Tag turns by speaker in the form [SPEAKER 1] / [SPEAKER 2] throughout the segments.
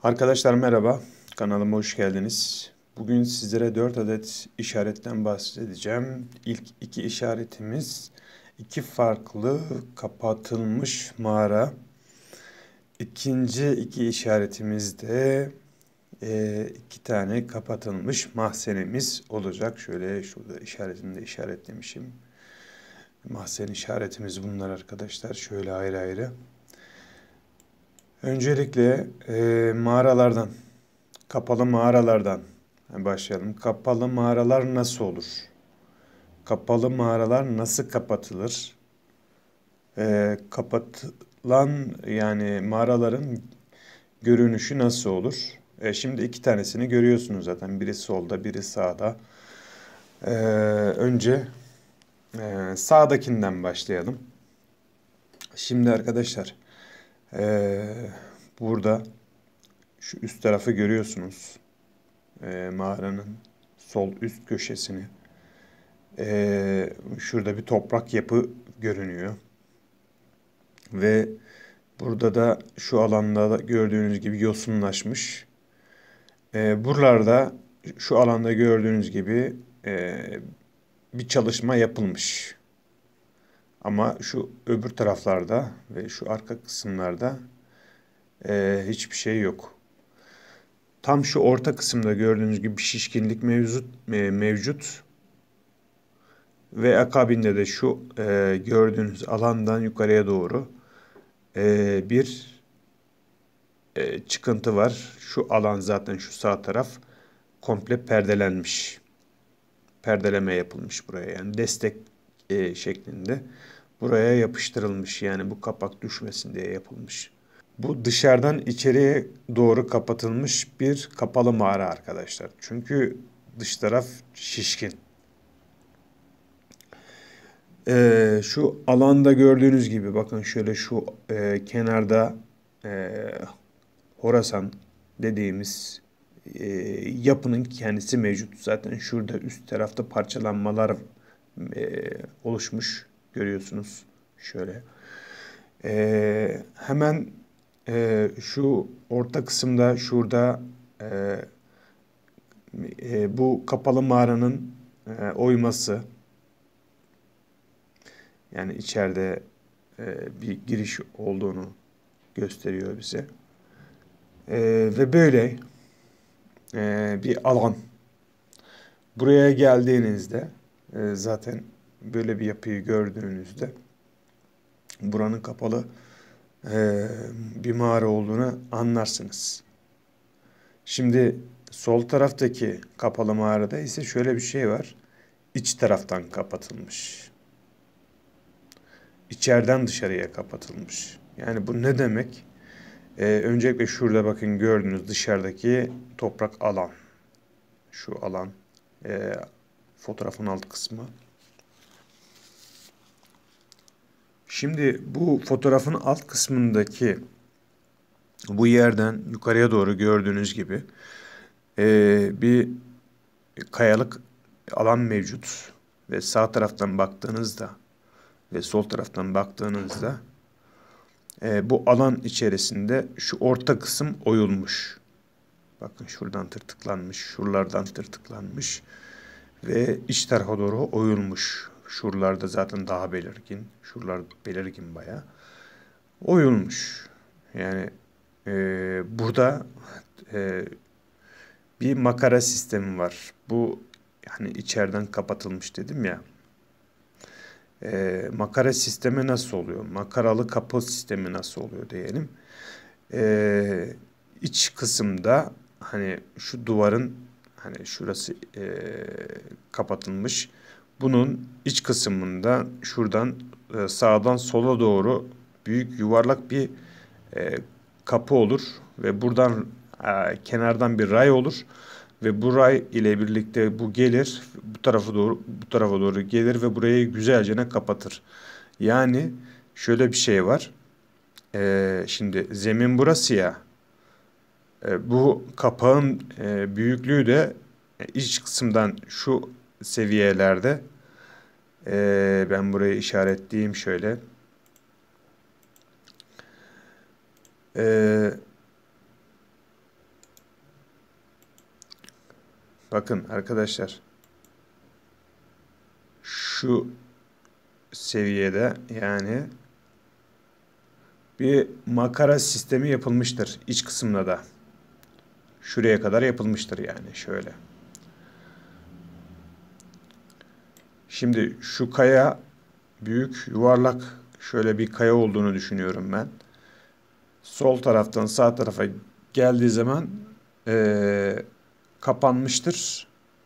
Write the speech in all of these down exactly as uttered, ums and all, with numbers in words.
[SPEAKER 1] Arkadaşlar merhaba, kanalıma hoş geldiniz. Bugün sizlere dört adet işaretten bahsedeceğim. İlk iki işaretimiz iki farklı kapatılmış mağara. İkinci iki işaretimiz de e, iki tane kapatılmış mahzenimiz olacak. Şöyle şurada işaretini de işaretlemişim. Mahzen işaretimiz bunlar arkadaşlar. Şöyle ayrı ayrı. Öncelikle e, mağaralardan. Kapalı mağaralardan başlayalım. Kapalı mağaralar nasıl olur? Kapalı mağaralar nasıl kapatılır? Ee, kapatılan yani mağaraların görünüşü nasıl olur? Ee, şimdi iki tanesini görüyorsunuz zaten. Biri solda, biri sağda. Ee, önce e, sağdakinden başlayalım. Şimdi arkadaşlar e, burada şu üst tarafı görüyorsunuz. E, mağaranın sol üst köşesini. E, şurada bir toprak yapı görünüyor. Ve burada da şu alanda da gördüğünüz gibi yosunlaşmış. E, buralarda şu alanda gördüğünüz gibi e, bir çalışma yapılmış. Ama şu öbür taraflarda ve şu arka kısımlarda e, hiçbir şey yok. Tam şu orta kısımda gördüğünüz gibi bir şişkinlik mevcut, e, mevcut. Ve akabinde de şu e, gördüğünüz alandan yukarıya doğru e, bir e, çıkıntı var. Şu alan zaten şu sağ taraf komple perdelenmiş. Perdeleme yapılmış buraya yani destek e, şeklinde. Buraya yapıştırılmış yani bu kapak düşmesin diye yapılmış. Bu dışarıdan içeriye doğru kapatılmış bir kapalı mağara arkadaşlar. Çünkü dış taraf şişkin. Ee, şu alanda gördüğünüz gibi bakın şöyle şu e, kenarda e, Horasan dediğimiz e, yapının kendisi mevcut. Zaten şurada üst tarafta parçalanmalar e, oluşmuş görüyorsunuz. Şöyle. E, hemen e, şu orta kısımda şurada e, e, bu kapalı mağaranın e, oyması. Yani içeride e, bir giriş olduğunu gösteriyor bize. E, ve böyle e, bir alan. Buraya geldiğinizde e, zaten böyle bir yapıyı gördüğünüzde buranın kapalı e, bir mağara olduğunu anlarsınız. Şimdi sol taraftaki kapalı mağarada ise şöyle bir şey var. İç taraftan kapatılmış. İçeriden dışarıya kapatılmış. Yani bu ne demek? Ee, öncelikle şurada bakın gördüğünüz dışarıdaki toprak alan. Şu alan. E, fotoğrafın alt kısmı. Şimdi bu fotoğrafın alt kısmındaki bu yerden yukarıya doğru gördüğünüz gibi e, bir kayalık alan mevcut. Ve sağ taraftan baktığınızda ve sol taraftan baktığınızda e, bu alan içerisinde şu orta kısım oyulmuş. Bakın şuradan tırtıklanmış, şuralardan tırtıklanmış ve iç tarafa doğru oyulmuş. Şuralarda zaten daha belirgin, şuralar belirgin bayağı. Oyulmuş. Yani e, burada e, bir makara sistemi var. Bu yani içeriden kapatılmış dedim ya. E, makara sistemi nasıl oluyor? Makaralı kapı sistemi nasıl oluyor diyelim. E, iç kısımda hani şu duvarın hani şurası e, kapatılmış. Bunun iç kısmında şuradan e, sağdan sola doğru büyük yuvarlak bir e, kapı olur ve buradan e, kenardan bir ray olur ve bu ray ile birlikte bu gelir bu tarafa doğru bu tarafa doğru gelir ve burayı güzelce kapatır. Yani şöyle bir şey var. E, şimdi zemin burası ya. E, bu kapağın e, büyüklüğü de e, iç kısımdan şu seviyelerde. E, ben burayı işaretleyeyim şöyle. E, Bakın arkadaşlar. Şu seviyede yani bir makara sistemi yapılmıştır iç kısmında da. Şuraya kadar yapılmıştır yani şöyle. Şimdi şu kaya büyük yuvarlak şöyle bir kaya olduğunu düşünüyorum ben. Sol taraftan sağ tarafa geldiği zaman ee, kapanmıştır.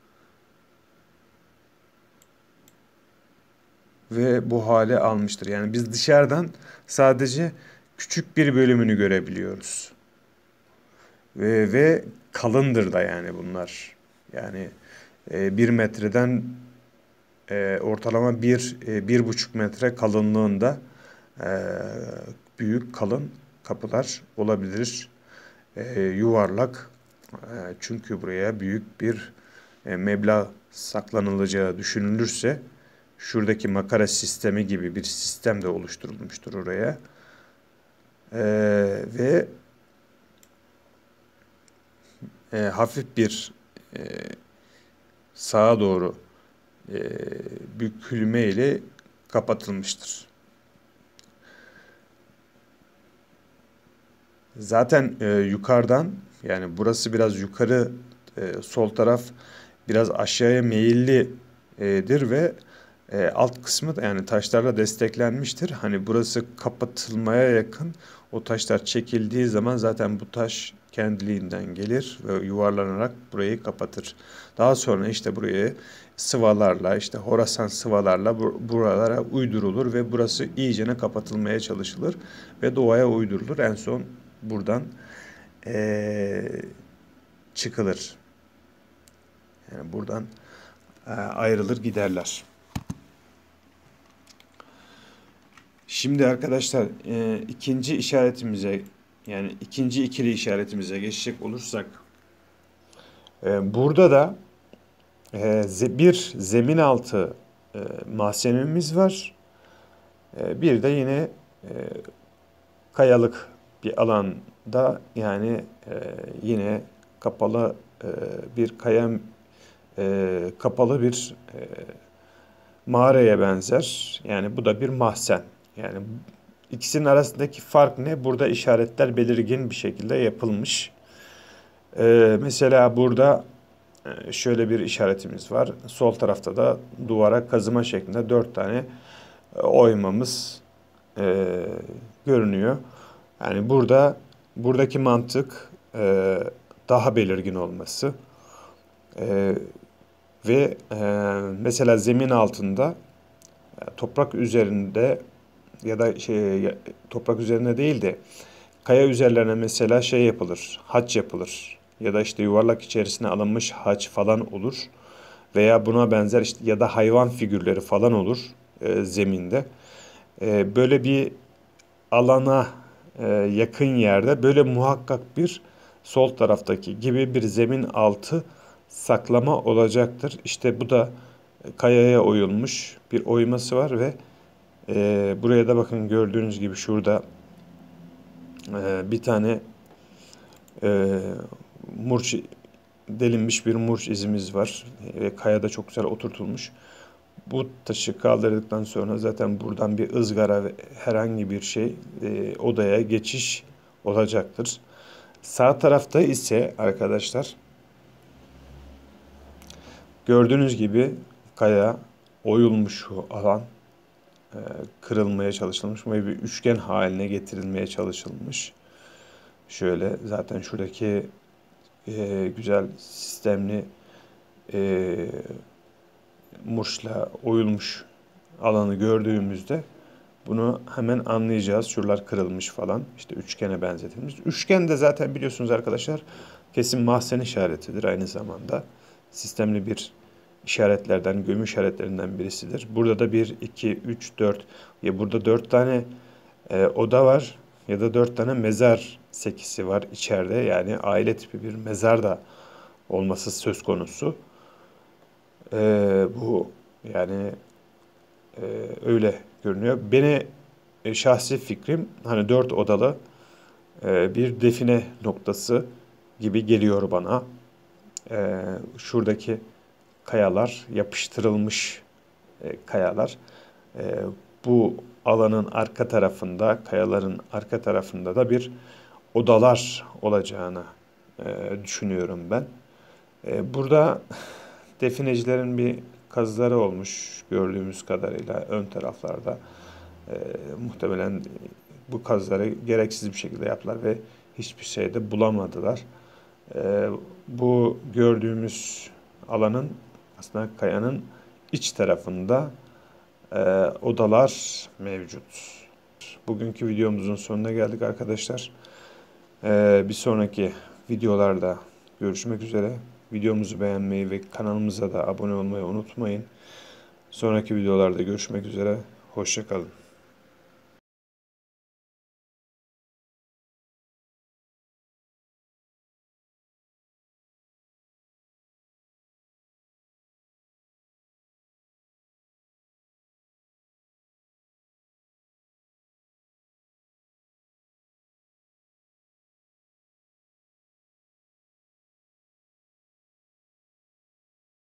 [SPEAKER 1] Ve bu hale almıştır. Yani biz dışarıdan sadece küçük bir bölümünü görebiliyoruz. Ve, ve kalındır da yani bunlar. Yani e, bir metreden e, ortalama bir, e, bir buçuk metre kalınlığında e, büyük kalın kapılar olabilir. E, yuvarlak. E, çünkü buraya büyük bir e, meblağ saklanılacağı düşünülürse şuradaki makara sistemi gibi bir sistem de oluşturulmuştur oraya. E, ve e, hafif bir e, sağa doğru e, bükülme ile kapatılmıştır. Zaten e, yukarıdan yani burası biraz yukarı e, sol taraf biraz aşağıya meyillidir ve e, alt kısmı da yani taşlarla desteklenmiştir. Hani burası kapatılmaya yakın o taşlar çekildiği zaman zaten bu taş kendiliğinden gelir ve yuvarlanarak burayı kapatır. Daha sonra işte burayı sıvalarla işte Horasan sıvalarla bur buralara uydurulur ve burası iyicene kapatılmaya çalışılır ve doğaya uydurulur. En son buradan ee, çıkılır. Yani buradan e, ayrılır giderler. Şimdi arkadaşlar e, ikinci işaretimize yani ikinci ikili işaretimize geçecek olursak e, burada da e, bir zemin altı e, mahzenimiz var. E, bir de yine e, kayalık bir alanda yani e, yine kapalı e, bir kaya e, kapalı bir e, mağaraya benzer. Yani bu da bir mahzen. Yani ikisinin arasındaki fark ne? Burada işaretler belirgin bir şekilde yapılmış. E, mesela burada e, şöyle bir işaretimiz var. Sol tarafta da duvara kazıma şeklinde dört tane e, oymamız e, görünüyor. Yani burada buradaki mantık e, daha belirgin olması e, ve e, mesela zemin altında e, toprak üzerinde ya da şey toprak üzerinde değil de kaya üzerlerine mesela şey yapılır, haç yapılır ya da işte yuvarlak içerisine alınmış haç falan olur veya buna benzer işte ya da hayvan figürleri falan olur e, zeminde. E, böyle bir alana e, yakın yerde böyle muhakkak bir sol taraftaki gibi bir zemin altı saklama olacaktır. İşte bu da kayaya oyulmuş bir oyması var ve e, buraya da bakın gördüğünüz gibi şurada e, bir tane e, murç delinmiş bir murç izimiz var ve kayada çok güzel oturtulmuş. Bu taşı kaldırdıktan sonra zaten buradan bir ızgara ve herhangi bir şey e, odaya geçiş olacaktır. Sağ tarafta ise arkadaşlar gördüğünüz gibi kaya oyulmuş şu alan e, kırılmaya çalışılmış ve bir üçgen haline getirilmeye çalışılmış. Şöyle zaten şuradaki e, güzel sistemli e, murçla oyulmuş alanı gördüğümüzde bunu hemen anlayacağız. Şuralar kırılmış falan. İşte üçgene benzetilmiş. Üçgen de zaten biliyorsunuz arkadaşlar kesin mahzen işaretidir aynı zamanda. Sistemli bir işaretlerden, gömü işaretlerinden birisidir. Burada da bir, iki, üç, dört. Ya burada dört tane e, oda var ya da dört tane mezar sekisi var içeride. Yani aile tipi bir mezar da olması söz konusu. E, bu yani e, öyle görünüyor. Beni e, şahsi fikrim hani dört odalı e, bir define noktası gibi geliyor bana. e, şuradaki kayalar yapıştırılmış e, kayalar. E, bu alanın arka tarafında, kayaların arka tarafında da bir odalar olacağını e, düşünüyorum ben. E, burada definecilerin bir kazıları olmuş gördüğümüz kadarıyla ön taraflarda. E, muhtemelen bu kazıları gereksiz bir şekilde yaptılar ve hiçbir şeyde bulamadılar. E, bu gördüğümüz alanın aslında kayanın iç tarafında e, odalar mevcut. Bugünkü videomuzun sonuna geldik arkadaşlar. E, bir sonraki videolarda görüşmek üzere. Videomuzu beğenmeyi ve kanalımıza da abone olmayı unutmayın. Sonraki videolarda görüşmek üzere. Hoşça kalın.